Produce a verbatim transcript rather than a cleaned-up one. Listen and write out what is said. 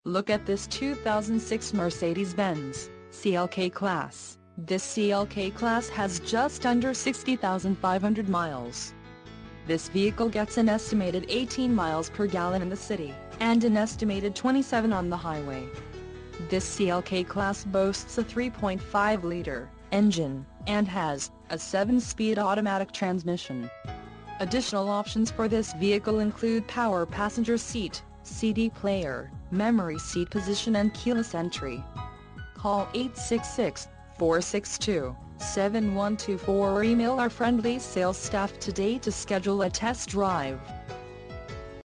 Look at this two thousand six Mercedes-Benz C L K Class. This C L K Class has just under sixty thousand five hundred miles. This vehicle gets an estimated eighteen miles per gallon in the city, and an estimated twenty-seven on the highway. This C L K Class boasts a three point five liter engine, and has a seven speed automatic transmission. Additional options for this vehicle include power passenger seat, C D player, memory seat position and keyless entry. Call eight six six, four six two, seven one two four or email our friendly sales staff today to schedule a test drive.